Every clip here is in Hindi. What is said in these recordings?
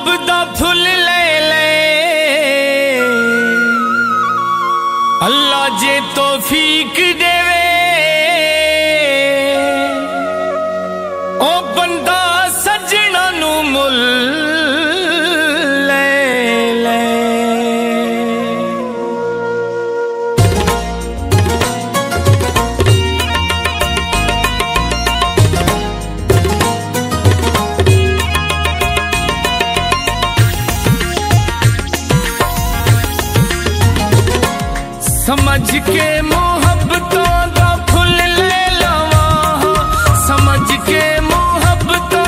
रब दा फुल ले ले अल्लाह जे तौफीक देवे ओ बंदा सजना नू मुल ले ले। समझ के मोहब्बतों दा फुल ले लवा, समझ के मोहब्बतों,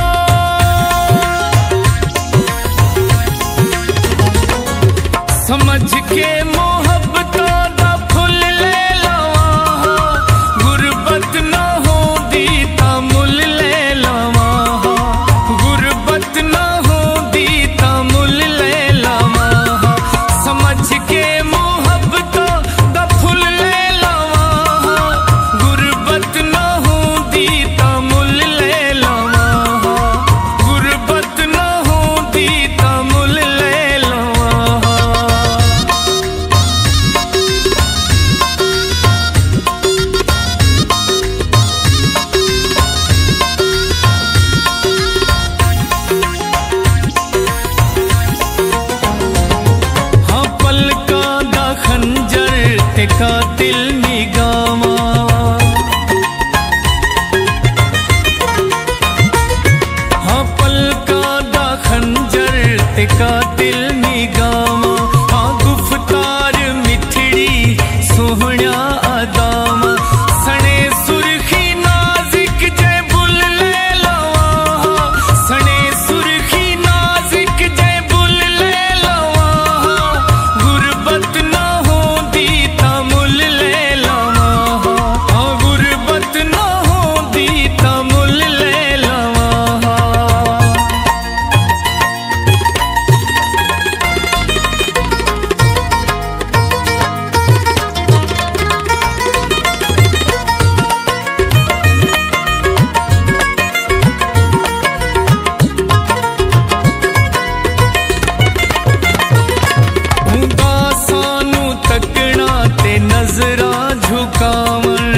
समझ के मोहब्बतों दा फुल ले लवा, गुरबत ना होंदी ता मुल ले लवा, गुरबत ना होंदी ता मुल ले लवा। समझ के कातिल निगामा, हाँ पलका दा खंजर ते कातिल निगामा, हाँ गुफ्तार मिठड़ी सोहणा अदामा, सने सुरखी नाजिक जय बुल ले लवा, सने सुरखी नाजिक जय बुल ले लवा, गुरबत ना होंदी मुल ले लवा, गुरबत ना होंदी ता मुल ले लवा। सानू तकना ते नजरा झुकावन,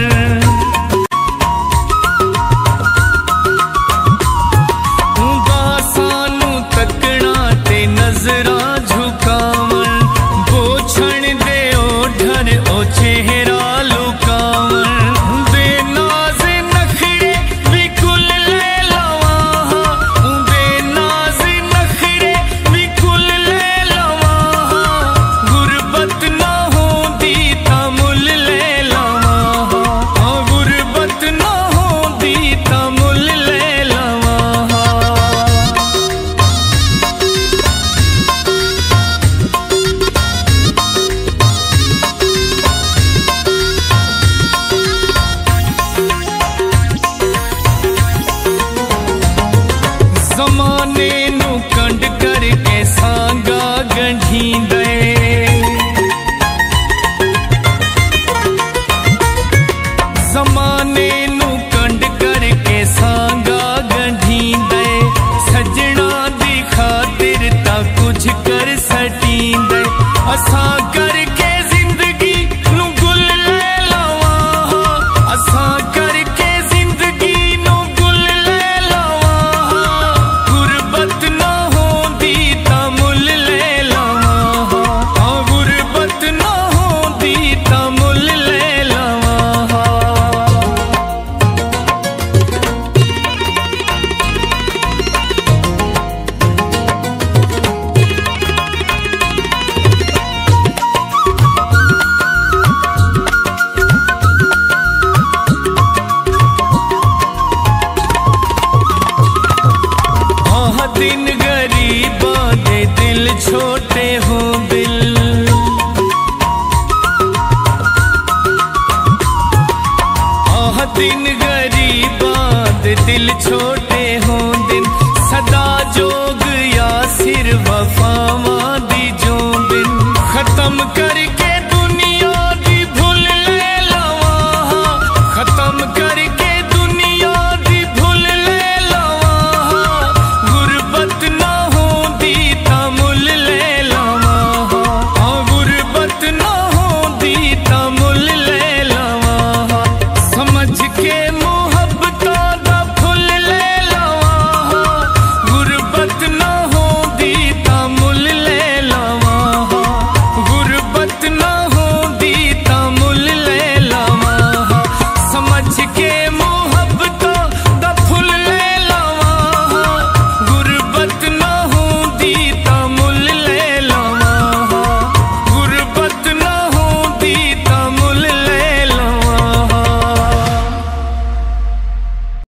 सानू तकना ते नजरा झुकावन, बोछण दे ओढ़न ओ चेहरा लुकावन, दे नाज नखरे भी कुल ले लवा, दे नाज नखरे भी कुल ले लवा, गुरबत ना होंदी ता मुल ले लवा, गुरबत ना होंदी ता मुल ले लवा। ज़माने नू कंड करके सांगा गंढींदे, ज़माने नू कंड करके सांगा गंढींदे, सजना दी खातिर ता कुछ कर सटींदे, असां करके जिंदगी नू गुल ले लवा, असां करके जिंदगी नू गुल ले लवा, गुरबत ना होंदी ता मुल ले लवा, गुरबत ना होंदी ता मुल ले लवा। दिन गरीबां दे दिल छोटे हों दिल, आह दिन गरीबां दे दिल छोटे हों दिल, सदा जोग या सिर वफा